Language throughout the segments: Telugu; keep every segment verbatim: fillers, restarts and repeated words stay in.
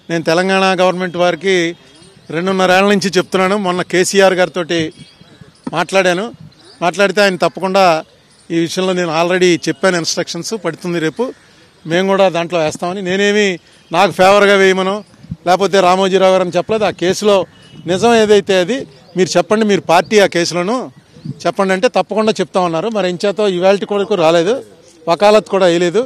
నేను తెలంగాణ గవర్నమెంట్ వారికి రెండున్నరేళ్ల నుంచి చెప్తున్నాను. మొన్న కేసీఆర్ గారితో మాట్లాడాను. మాట్లాడితే ఆయన తప్పకుండా ఈ విషయంలో నేను ఆల్రెడీ చెప్పాను, ఇన్స్ట్రక్షన్స్ పడుతుంది, రేపు మేము కూడా దాంట్లో వేస్తామని. నేనేమి నాకు ఫేవర్గా వేయమను లేకపోతే రామోజీరావు గారు అని చెప్పలేదు. ఆ కేసులో నిజం ఏదైతే అది మీరు చెప్పండి, మీరు పార్టీ ఆ కేసులోను చెప్పండి అంటే తప్పకుండా చెప్తామన్నారు. మరి ఇంచేతో ఇవాళ కొరకు రాలేదు, వకాలత్ కూడా వేయలేదు.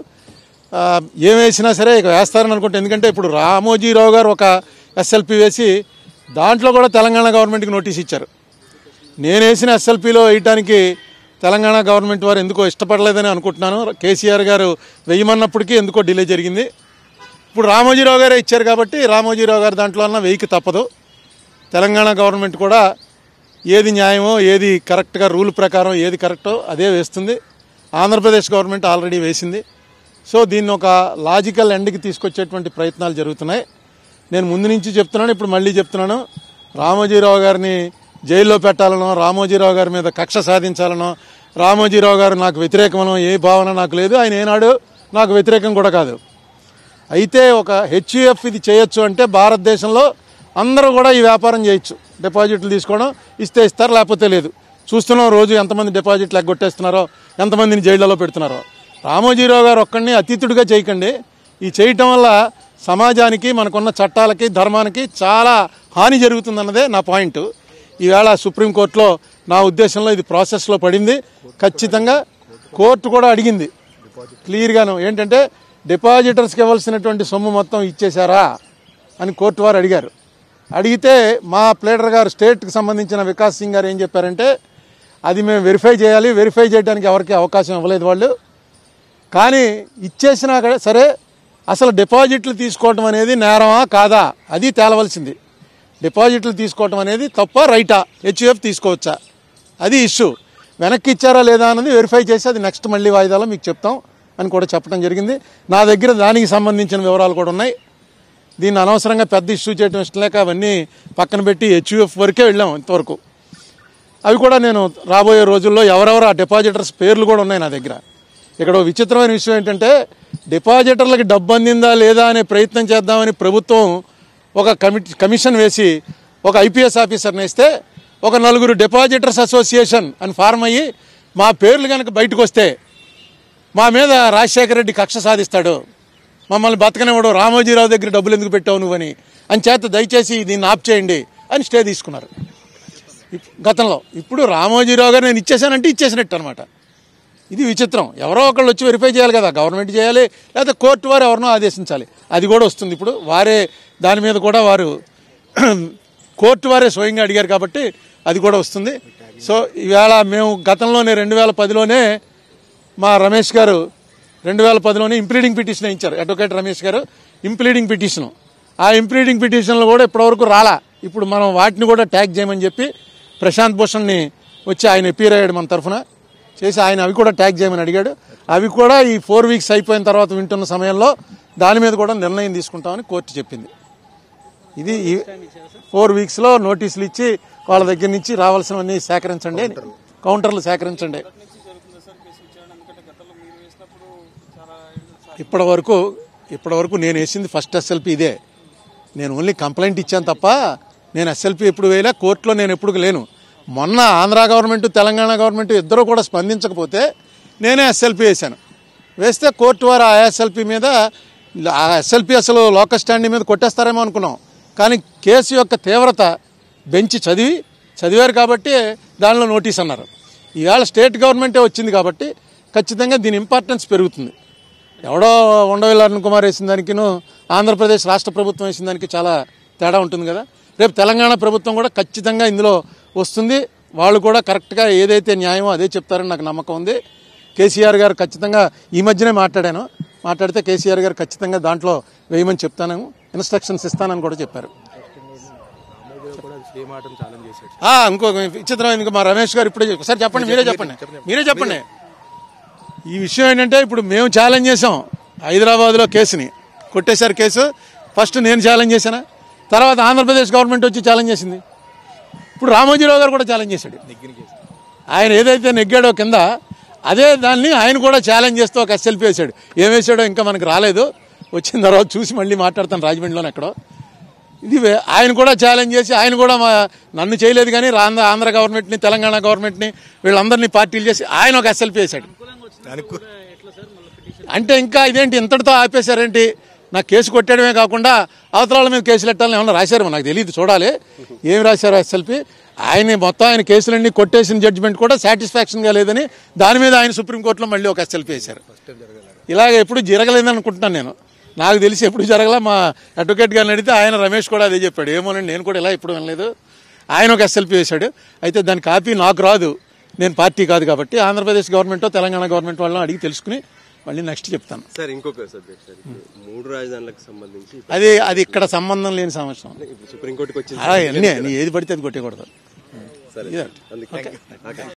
ఏం వేసినా సరే ఇక వేస్తారని అనుకుంటే, ఎందుకంటే ఇప్పుడు రామోజీరావు గారు ఒక ఎస్ఎల్పి వేసి దాంట్లో కూడా తెలంగాణ గవర్నమెంట్కి నోటీస్ ఇచ్చారు. నేను వేసిన ఎస్ఎల్పిలో వేయటానికి తెలంగాణ గవర్నమెంట్ వారు ఎందుకో ఇష్టపడలేదని అనుకుంటున్నాను. కేసీఆర్ గారు వేయమన్నప్పటికీ ఎందుకో డిలే జరిగింది. ఇప్పుడు రామోజీరావు గారే ఇచ్చారు కాబట్టి రామోజీరావు గారు దాంట్లో అన్న వెయ్యికి తప్పదు. తెలంగాణ గవర్నమెంట్ కూడా ఏది న్యాయమో, ఏది కరెక్ట్గా రూల్ ప్రకారం ఏది కరెక్టో అదే వేస్తుంది. ఆంధ్రప్రదేశ్ గవర్నమెంట్ ఆల్రెడీ వేసింది. సో దీన్ని ఒక లాజికల్ ఎండ్కి తీసుకొచ్చేటువంటి ప్రయత్నాలు జరుగుతున్నాయి. నేను ముందు నుంచి చెప్తున్నాను, ఇప్పుడు మళ్ళీ చెప్తున్నాను. రామోజీరావు గారిని జైల్లో పెట్టాలనో, రామోజీరావు గారి మీద కక్ష సాధించాలనో, రామోజీరావు గారు నాకు వ్యతిరేకమనో ఏ భావన నాకు లేదు. ఆయన ఏనాడు నాకు వ్యతిరేకం కూడా కాదు. అయితే ఒక హెచ్యుఎఫ్ ఇది చేయొచ్చు అంటే భారతదేశంలో అందరూ కూడా ఈ వ్యాపారం చేయొచ్చు. డిపాజిట్లు తీసుకోవడం, ఇస్తే ఇస్తారు, లేకపోతే లేదు. చూస్తున్నాం రోజు ఎంతమంది డిపాజిట్లు ఎగ్గొట్టేస్తున్నారో, ఎంతమందిని జైళ్లలో పెడుతున్నారో. రామోజీరావు గారు ఒక్కడిని అతీతుడిగా చేయకండి. ఈ చేయటం వల్ల సమాజానికి, మనకున్న చట్టాలకి, ధర్మానికి చాలా హాని జరుగుతుందన్నదే నా పాయింట్. ఈవేళ సుప్రీంకోర్టులో నా ఉద్దేశంలో ఇది ప్రాసెస్లో పడింది. ఖచ్చితంగా కోర్టు కూడా అడిగింది క్లియర్గాను, ఏంటంటే డిపాజిటర్స్కి ఇవ్వాల్సినటువంటి సొమ్ము మొత్తం ఇచ్చేశారా అని కోర్టు వారు అడిగారు. అడిగితే మా ప్లేడర్ గారు, స్టేట్కి సంబంధించిన వికాస్ సింగ్ గారు ఏం చెప్పారంటే, అది మేము వెరిఫై చేయాలి, వెరిఫై చేయడానికి ఎవరికి అవకాశం ఇవ్వలేదు వాళ్ళు. కానీ ఇచ్చేసినా సరే అసలు డిపాజిట్లు తీసుకోవటం అనేది నేరమా కాదా అది తేలవలసింది. డిపాజిట్లు తీసుకోవటం అనేది తప్ప రైటా, హెచ్యుఎఫ్ తీసుకోవచ్చా, అది ఇష్యూ. వెనక్కి ఇచ్చారా లేదా అన్నది వెరిఫై చేసి అది నెక్స్ట్ మళ్ళీ వాయిదాలో మీకు చెప్తాం అని కూడా చెప్పడం జరిగింది. నా దగ్గర దానికి సంబంధించిన వివరాలు కూడా ఉన్నాయి. దీన్ని అనవసరంగా పెద్ద ఇష్యూ చేయడం ఇష్టం లేక అవన్నీ పక్కన పెట్టి హెచ్యుఎఫ్ వరకే వెళ్ళాం ఇంతవరకు. అవి కూడా నేను రాబోయే రోజుల్లో ఎవరెవరు ఆ డిపాజిటర్స్ పేర్లు కూడా ఉన్నాయి నా దగ్గర. ఇక్కడ విచిత్రమైన విషయం ఏంటంటే, డిపాజిటర్లకి డబ్బు అందిందా లేదా అనే ప్రయత్నం చేద్దామని ప్రభుత్వం ఒక కమిటీ కమిషన్ వేసి ఒక ఐపీఎస్ ఆఫీసర్ని వేస్తే ఒక నలుగురు డిపాజిటర్స్ అసోసియేషన్ అని ఫార్మ్ అయ్యి మా పేర్లు కనుక బయటకు వస్తే మా మీద రాజశేఖర రెడ్డి కక్ష సాధిస్తాడు, మమ్మల్ని బతకనివ్వడు, రామోజీరావు దగ్గర డబ్బులు ఎందుకు పెట్టావు నువ్వని అని చేత దయచేసి దీన్ని ఆప్ చేయండి అని స్టే తీసుకున్నారు గతంలో. ఇప్పుడు రామోజీరావు గారు నేను ఇచ్చేసానంటే ఇచ్చేసినట్టు అనమాట. ఇది విచిత్రం. ఎవరో ఒకళ్ళు వచ్చి వెరిఫై చేయాలి కదా, గవర్నమెంట్ చేయాలి, లేకపోతే కోర్టు వారు ఎవరినో ఆదేశించాలి. అది కూడా వస్తుంది. ఇప్పుడు వారే దాని మీద కూడా వారు కోర్టు వారే స్వయంగా అడిగారు కాబట్టి అది కూడా వస్తుంది. సో ఈవేళ మేము గతంలోనే రెండు వేల పదిలోనే మా రమేష్ గారు రెండు వేల పదిలోనే ఇంప్లీడింగ్ పిటిషన్ ఇచ్చారు, advocate Ramesh garu impleading petition. ఆ ఇంప్లీడింగ్ పిటిషన్లు కూడా ఇప్పటివరకు రాలా. ఇప్పుడు మనం వాటిని కూడా ట్యాగ్ చేయమని చెప్పి ప్రశాంత్ భూషణ్ని వచ్చి ఆయన అపీర్ అయ్యాడు మన తరఫున చేసి, ఆయన అవి కూడా ట్యాగ్ చేయమని అడిగాడు. అవి కూడా ఈ ఫోర్ వీక్స్ అయిపోయిన తర్వాత వింటున్న సమయంలో దాని మీద కూడా నిర్ణయం తీసుకుంటామని కోర్టు చెప్పింది. ఇది ఫోర్ వీక్స్లో నోటీసులు ఇచ్చి వాళ్ళ దగ్గర నుంచి రావాల్సినవన్నీ సేకరించండి, కౌంటర్లు సేకరించండి. ఇప్పటి వరకు ఇప్పటి వరకు నేను వేసింది ఫస్ట్ ఎస్ఎల్పి ఇదే. నేను ఓన్లీ కంప్లైంట్ ఇచ్చాను తప్ప నేను ఎస్ఎల్పి ఎప్పుడు వేయలే, కోర్టులో నేను ఎప్పుడు లేను. మొన్న ఆంధ్ర గవర్నమెంట్, తెలంగాణ గవర్నమెంట్ ఇద్దరు కూడా స్పందించకపోతే నేనే ఎస్ఎల్పి వేశాను. వేస్తే కోర్టు వారు ఆ ఎస్ఎల్పి మీద, ఆ ఎస్ఎల్పి అసలు లోకల్ స్టాండింగ్ మీద కొట్టేస్తారేమో అనుకున్నాం. కానీ కేసు యొక్క తీవ్రత బెంచ్ చదివి చదివారు కాబట్టి దానిలో నోటీస్ అన్నారు. ఈవేళ స్టేట్ గవర్నమెంటే వచ్చింది కాబట్టి ఖచ్చితంగా దీని ఇంపార్టెన్స్ పెరుగుతుంది. ఎవడో ఉండవల్లి అరుణ్ కుమార్ వేసిన దానికిను ఆంధ్రప్రదేశ్ రాష్ట్ర ప్రభుత్వం వేసిన దానికి చాలా తేడా ఉంటుంది కదా. రేపు తెలంగాణ ప్రభుత్వం కూడా ఖచ్చితంగా ఇందులో వస్తుంది. వాళ్ళు కూడా కరెక్ట్గా ఏదైతే న్యాయమో అదే చెప్తారని నాకు నమ్మకం ఉంది. కేసీఆర్ గారు ఖచ్చితంగా ఈ మధ్యనే మాట్లాడాను, మాట్లాడితే కేసీఆర్ గారు ఖచ్చితంగా దాంట్లో వేయమని చెప్తాను, ఇన్స్ట్రక్షన్స్ ఇస్తానని కూడా చెప్పారు. ఇంకో విచిత్రం, ఇంకా మా రమేష్ గారు ఇప్పుడే ఒకసారి చెప్పండి, మీరే చెప్పండి మీరే చెప్పండి ఈ విషయం ఏంటంటే, ఇప్పుడు మేము ఛాలెంజ్ చేసాం హైదరాబాద్లో కేసుని, కొట్టేశారు కేసు. ఫస్ట్ నేను ఛాలెంజ్ చేశాను, తర్వాత ఆంధ్రప్రదేశ్ గవర్నమెంట్ వచ్చి ఛాలెంజ్ చేసింది. ఇప్పుడు రామోజీరావు గారు కూడా ఛాలెంజ్ చేశాడు. ఆయన ఏదైతే నెగ్గాడో కింద అదే దాన్ని ఆయన కూడా ఛాలెంజ్ చేస్తూ ఒక ఎస్ఎల్పి వేశాడు. ఏం వేసాడో ఇంకా మనకు రాలేదు, వచ్చిన తర్వాత చూసి మళ్ళీ మాట్లాడతాను రాజమండ్రిలోనే ఎక్కడో. ఇది ఆయన కూడా ఛాలెంజ్ చేసి ఆయన కూడా మా నన్ను చేయలేదు కానీ ఆంధ్ర ఆంధ్ర గవర్నమెంట్ని తెలంగాణ గవర్నమెంట్ని వీళ్ళందరినీ పార్టీలు చేసి ఆయన ఒక ఎస్ఎల్పీ వేశాడు. అంటే ఇంకా ఇదేంటి ఇంతటితో ఆపేశారేంటి? నాకు కేసు కొట్టడమే కాకుండా అవతరాల మీద కేసులు పెట్టాలని ఏమన్నా రాశారు నాకు తెలియదు, చూడాలి ఏం రాశారో ఎస్ఎల్పీ. ఆయన మొత్తం ఆయన కేసులన్నీ కొట్టేసిన జడ్జిమెంట్ కూడా సాటిస్ఫాక్షన్గా లేదని దాని మీద ఆయన సుప్రీంకోర్టులో మళ్ళీ ఒక ఎస్ఎల్పీ వేశారు. ఇలాగ ఎప్పుడు జరగలేదని అనుకుంటున్నాను నేను, నాకు తెలిసి ఎప్పుడు జరగలా. మా అడ్వకేట్ గారిని అడిగితే ఆయన రమేష్ కూడా అదే చెప్పాడు. ఏమోనండి నేను కూడా ఇలా ఎప్పుడు వినలేదు. ఆయన ఒక ఎస్ఎల్పీ వేశాడు. అయితే దాని కాపీ నాకు రాదు, నేను పార్టీ కాదు కాబట్టి ఆంధ్రప్రదేశ్ గవర్నమెంట్ తెలంగాణ గవర్నమెంట్ వాళ్ళని అడిగి తెలుసుకుని మళ్ళీ నెక్స్ట్ చెప్తాను. సార్ ఇంకొక సబ్జెక్ట్ సార్, మూడు రాజధానులకు సంబంధించి అది అది ఇక్కడ సంబంధం లేని సమస్య. సుప్రీంకోర్టుకి వచ్చింది అన్నీ ఏది పడితే అది కొట్టకూడదు.